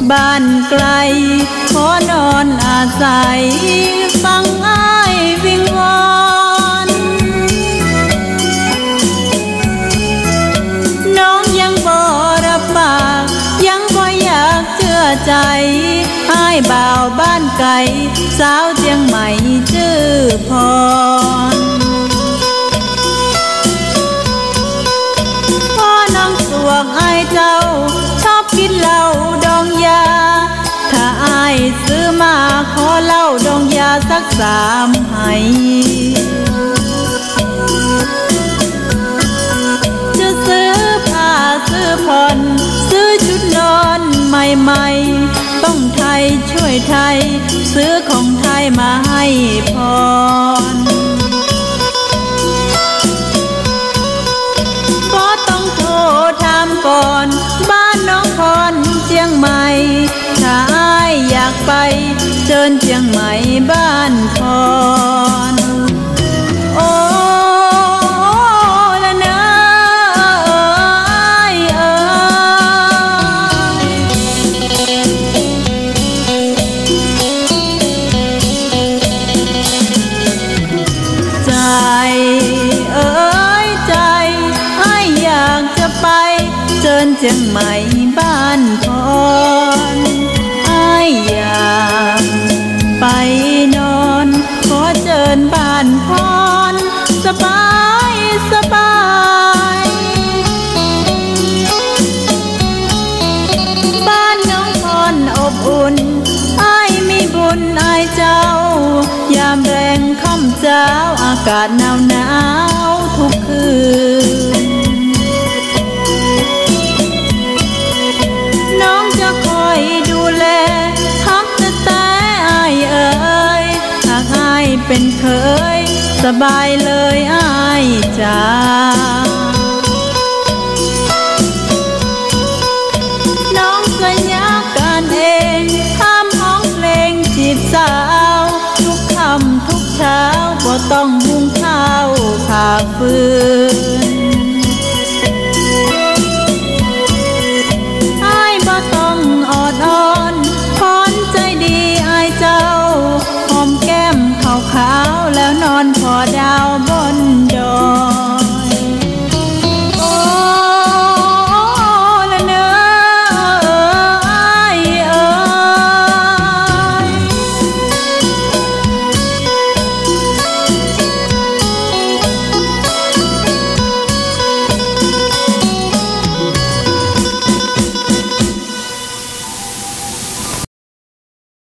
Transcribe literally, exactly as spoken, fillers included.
บ้านไกลขอนอนอาศัยฟังอ้ายวิงวอนน้องยังบ่รับปากยังบ่อยากเชื่อใจอ้ายบ่าวบ้านไกลสาวเชียงใหม่ชื่อพรพ่อน้องสวงอ้ายเจ้าชอบกินเหล้าดองยาถ้าอ้ายซื้อมาขอเหล้าดองยาสักสามให้จะซื้อผ้าซื้อผ่อนซื้อชุดนอนใหม่ๆต้องไทยช่วยไทยซื้อของไทยมาให้พรก็ต้องโทรถามก่อนบ้านน้องพรเชียงใหม่ถ้าอ้ายอยากไปเชิญเชียงใหม่บ้านพรโอ้ละเนอเอ้ยใจเอ้ยใจอ้ายอยากจะไปเชิญเชียงใหม่บ้านพรอ้ายอยากไปนอนขอเชิญบ้านพรสบายสบายบ้านน้องพรอบอุ่นอ้ายมีบุญอ้ายเจ้ายามแรงค่ำเจ้าอากาศหนาวหนาวทุกคืนน้องจะคอยดูแลทักแต่แต่อ้ายเอ๋ยหากอ้ายเป็นเคยสบายเลยอ้ายจ๋า